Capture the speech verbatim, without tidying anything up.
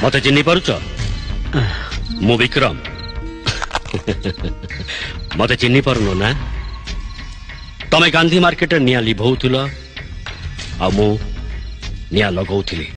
मते चिन्नी पारुच मु विक्रम मते चिन्नी पारुनो ना तमे गांधी मार्केट निया लिभौथिल आ मु निया लगौथिली।